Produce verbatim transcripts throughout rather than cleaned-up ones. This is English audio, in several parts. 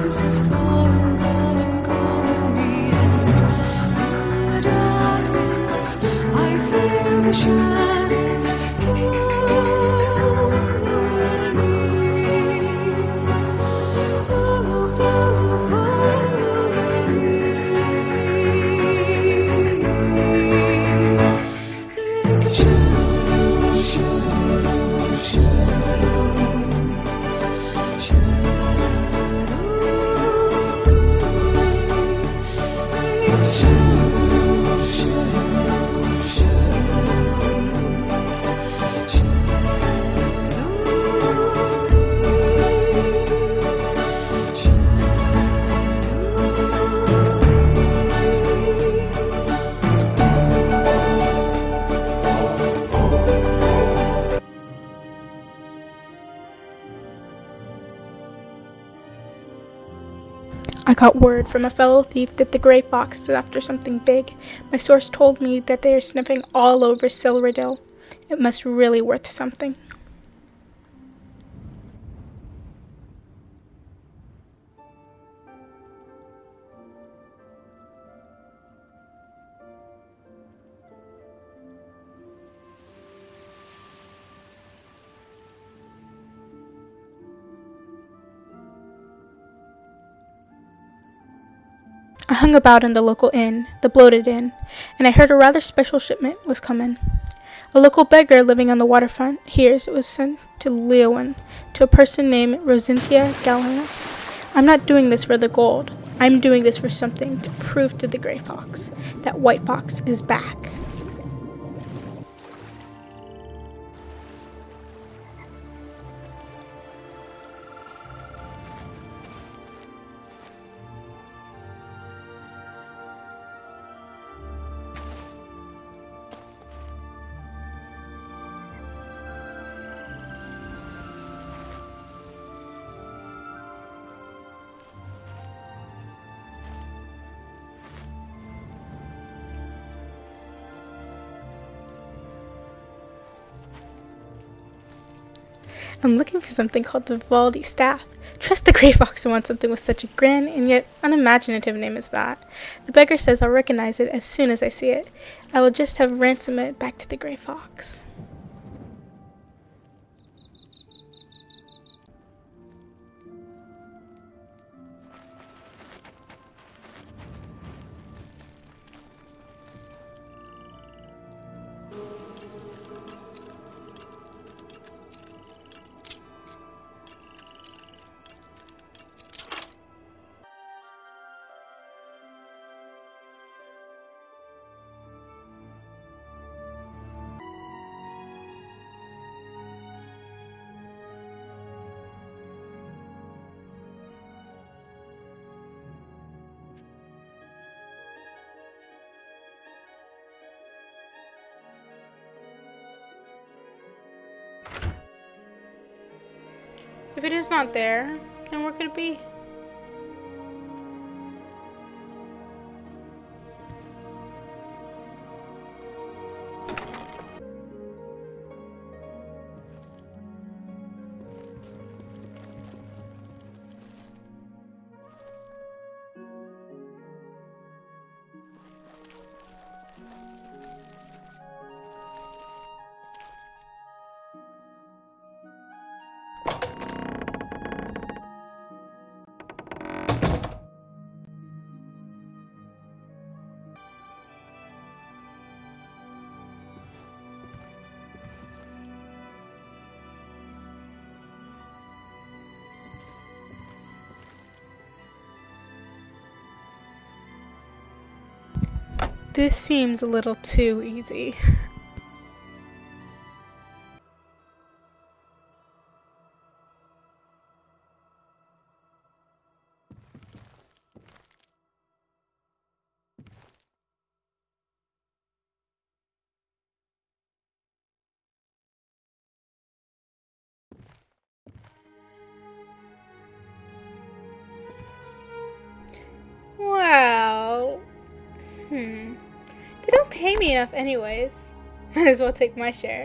voice is calling, calling, calling me, and in the darkness I feel the shadows follow me. Follow, follow, follow me. Like a shadow, shadow, shadows, shadow me. Like a shadow, shadow, shadows, shadow me. I got word from a fellow thief that the gray fox is after something big. My source told me that they are sniffing all over Silverdale. It must really worth something. I hung about in the local inn, the Bloated Inn, and I heard a rather special shipment was coming. A local beggar living on the waterfront hears it was sent to Leowen, to a person named Rosintia Galenus. I'm not doing this for the gold. I'm doing this for something to prove to the gray fox that White Fox is back. I'm looking for something called the Vivaldi staff. Trust the gray fox to want something with such a grand and yet unimaginative name as that. The beggar says I'll recognize it as soon as I see it. I will just have ransom it back to the gray fox. If it is not there, then where could it be? This seems a little too easy. Wow. Hmm. They don't pay me enough anyways. Might as well take my share.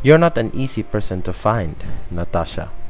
You're not an easy person to find, Natasha.